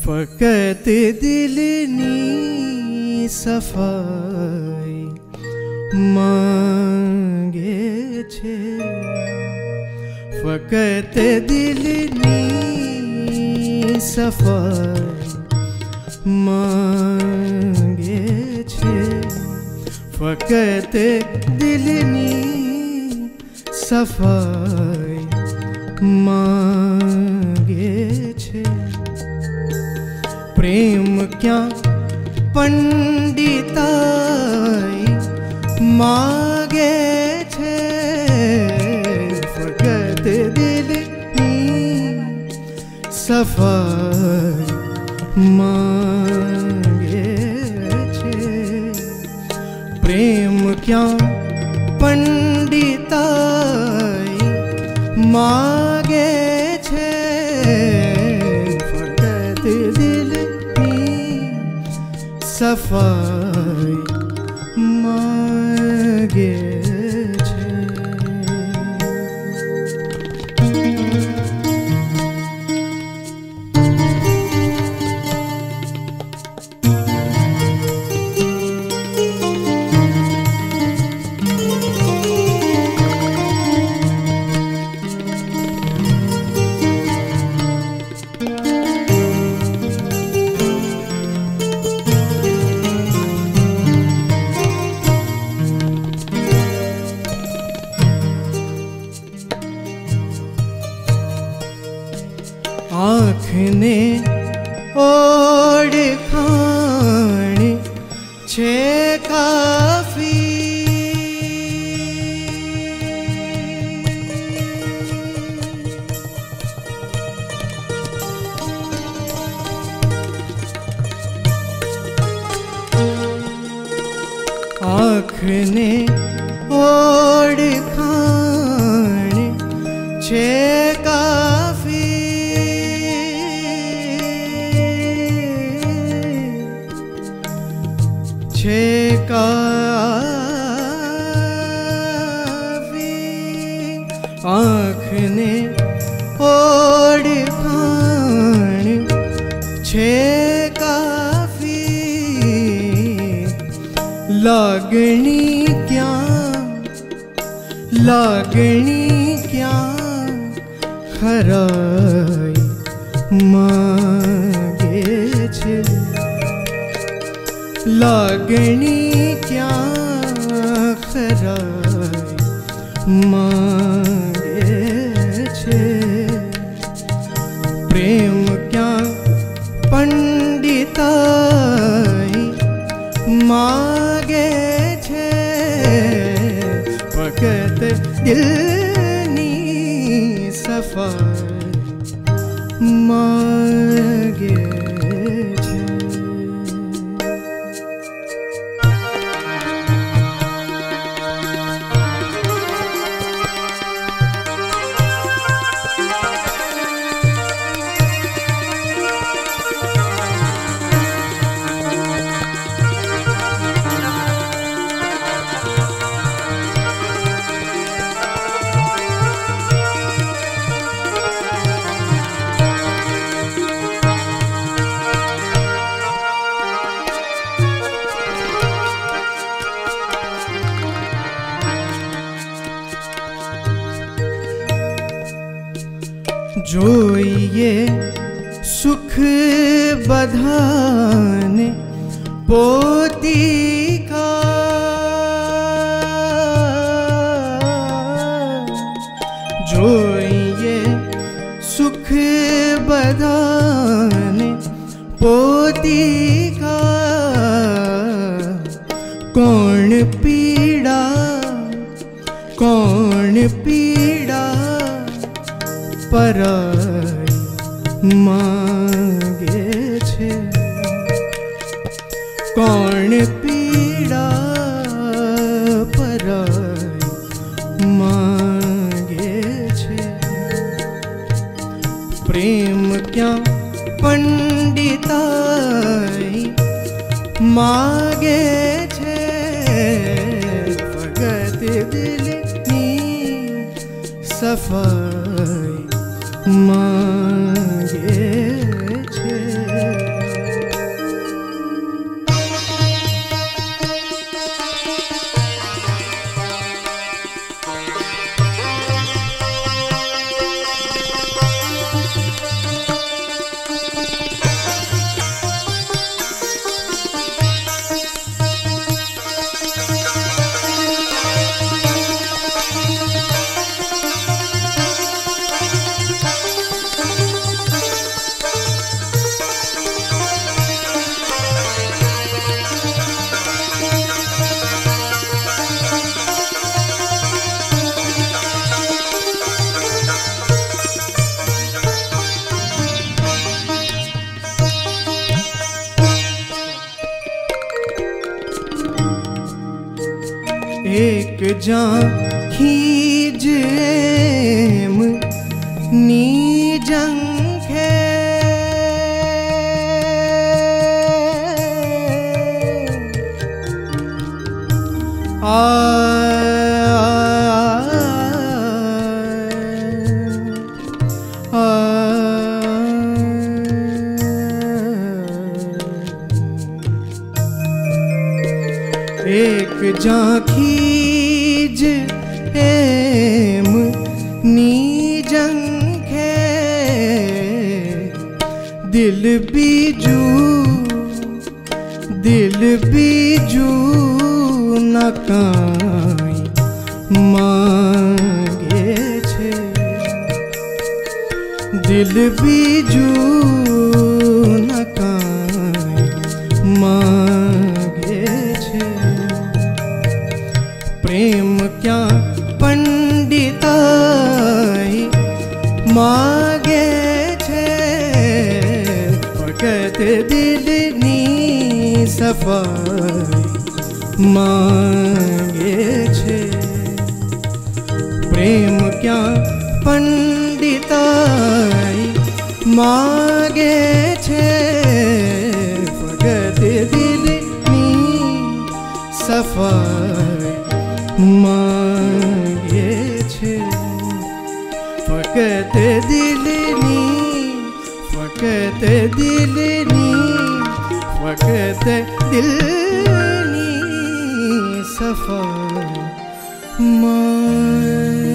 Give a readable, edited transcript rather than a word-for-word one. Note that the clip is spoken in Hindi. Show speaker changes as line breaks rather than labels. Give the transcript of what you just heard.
फकत दिलनी सफाई मांगे छे, फकत दिलनी सफाई मांगे छे, फकत दिलनी सफाई मांगे छे। प्रेम क्या पंडिताई मांगे छे, फकत दिलनी सफाई मांगे छे। प्रेम क्या पंडिताई मांगे छे, फकत दिलनी सफाई मांगे छे। आँख ने ओढ़ खाने छे काफी, आँख ने ओढ़ खाने छे काफी, छे काफी। आँख ने ओढ़ खाने छे काफी, लागनी क्या, लागनी क्या खराई मांगे छे, लागनी क्या खराई मांगे छे। प्रेम क्या पंडिताई मांगे छे, फकत दिलनी सफाई मांगे छे। जोइए सुख बधाने पोती का, जोइए सुख बधाने पोती का, कौन पीड़ा, कौन पीड़ा पराई मांगे छे, कौन पीड़ा पराई मांगे छे। प्रेम क्या पंडिताई मांगे छे, फकत दिलनी सफाई मांगे छे। एक जां खीज एम नीजं खे एक जां खीज एम नीजं खे दिल बीजू न काई मांगे छे दिल बीजू न काई मांगे छे प्रेम क्या पंडिताई मांगे छे फकत दिलनी सफाई मांगे छे प्रेम क्या पंडिताई मांगे छे फकत दिलनी सफाई मांगे छे फकत दिलनी सफाई मांगे